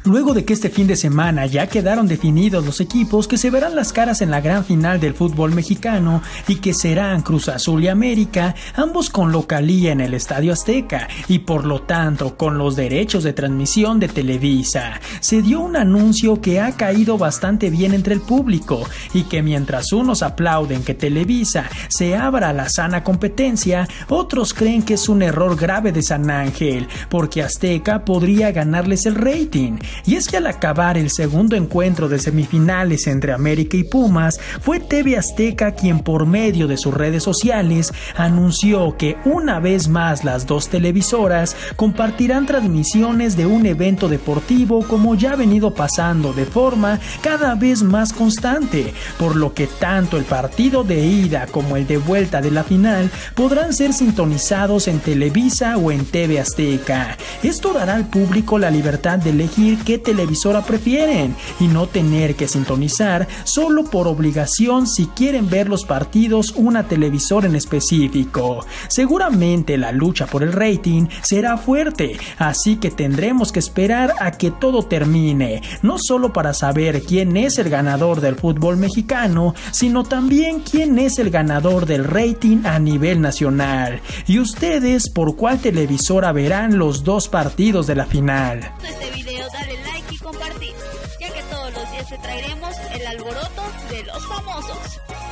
Luego de que este fin de semana ya quedaron definidos los equipos que se verán las caras en la gran final del fútbol mexicano y que serán Cruz Azul y América, ambos con localía en el Estadio Azteca y por lo tanto con los derechos de transmisión de Televisa, se dio un anuncio que ha caído bastante bien entre el público y que mientras unos aplauden que Televisa se abra a la sana competencia, otros creen que es un error grave de San Ángel porque Azteca podría ganarles el rating. Y es que al acabar el segundo encuentro de semifinales entre América y Pumas, fue TV Azteca quien por medio de sus redes sociales anunció que una vez más las dos televisoras compartirán transmisiones de un evento deportivo como ya ha venido pasando de forma cada vez más constante, por lo que tanto el partido de ida como el de vuelta de la final podrán ser sintonizados en Televisa o en TV Azteca. Esto dará al público la libertad de elegir qué televisora prefieren y no tener que sintonizar solo por obligación si quieren ver los partidos una televisora en específico. Seguramente la lucha por el rating será fuerte, así que tendremos que esperar a que todo termine, no solo para saber quién es el ganador del fútbol mexicano, sino también quién es el ganador del rating a nivel nacional. ¿Y ustedes por cuál televisora verán los dos partidos de la final? Este video, dale like y compartir, ya que todos los días te traeremos el alboroto de los famosos.